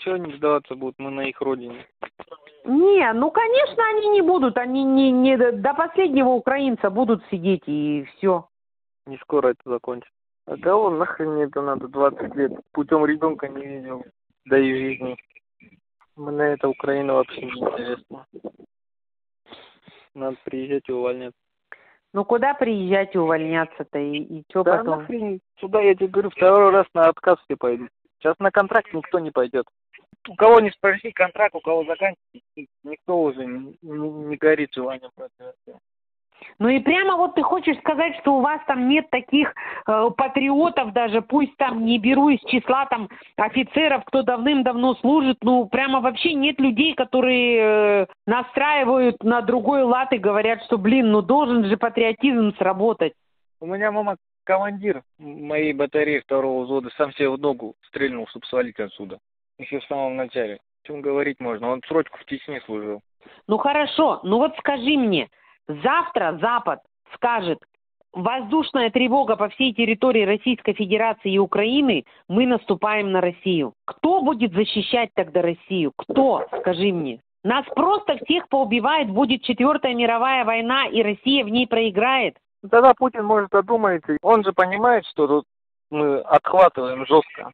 Чего они сдаваться будут? Мы на их родине. Не, ну, конечно, они не будут. Они не до последнего украинца будут сидеть, и все. Не скоро это закончится. А кого нахрен мне это надо 20 лет? Путем ребенка не видел. Да и жизни. Мне эта Украина вообще не интересна. Надо приезжать и увольняться. Ну, куда приезжать и увольняться-то? И что Да потом? нахрен. Сюда, я тебе говорю, второй раз на отказ все пойдут. Сейчас на контракт никто не пойдет. У кого не спроси контракт, у кого заканчивается, никто уже не горит желанием продвигаться. Ну и прямо вот ты хочешь сказать, что у вас там нет таких патриотов даже, пусть там не беру из числа там офицеров, кто давным-давно служит, ну прямо вообще нет людей, которые настраивают на другой лад и говорят, что, блин, ну должен же патриотизм сработать. У меня мама командир моей батареи второго взвода, сам себе в ногу стрельнул, чтобы свалить отсюда. Еще в самом начале. О чем говорить можно? Он срочку в Чечне служил. Ну хорошо, ну вот скажи мне, завтра Запад скажет, воздушная тревога по всей территории Российской Федерации и Украины, мы наступаем на Россию. Кто будет защищать тогда Россию? Кто? Скажи мне. Нас просто всех поубивает, будет 4-я мировая война, и Россия в ней проиграет. Тогда Путин, может, одумается. Он же понимает, что тут мы отхватываем жестко,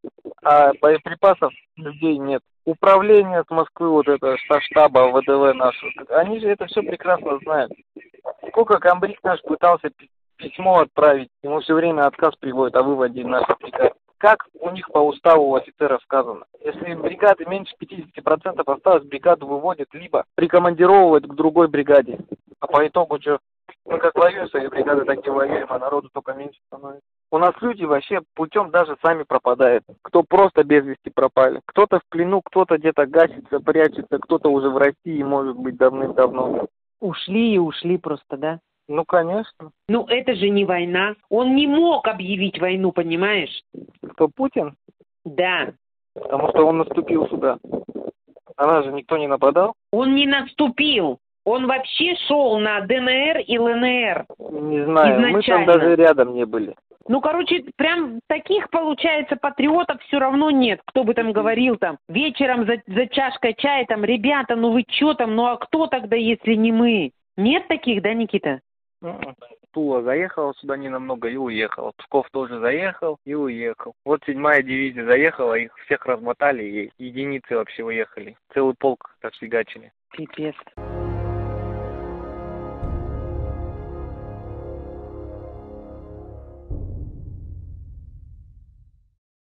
а боеприпасов людей нет. Управление с Москвы, вот это, со штаба ВДВ нашего, они же это все прекрасно знают. Сколько комбриг наш пытался письмо отправить, ему все время отказ приводит о выводе наших бригад. Как у них по уставу у офицеров сказано? Если бригады меньше 50% осталось, бригаду выводят, либо прикомандировывают к другой бригаде. А по итогу что? Мы как воюем свои бригады, так и воюем, а народу только меньше становится. У нас люди вообще путем даже сами пропадают. Кто просто без вести пропали. Кто-то в плену, кто-то где-то гасится, прячется, кто-то уже в России, может быть, давным-давно. Ушли и ушли просто, да? Ну, конечно. Ну, это же не война. Он не мог объявить войну, понимаешь? Кто, Путин? Да. Потому что он наступил сюда. На нас же никто не нападал. Он не наступил. Он вообще шел на ДНР и ЛНР. Не знаю, изначально. мы там даже рядом не были. Ну, короче, прям таких, получается, патриотов все равно нет. Кто бы там говорил там, вечером за чашкой чая, там, ребята, ну вы чё там, ну а кто тогда, если не мы? Нет таких, да, Никита? Тула заехала сюда ненамного и уехала. Псков тоже заехал и уехал. Вот 7-я дивизия заехала, их всех размотали, и единицы вообще уехали. Целый полк отфигачили. Пипец.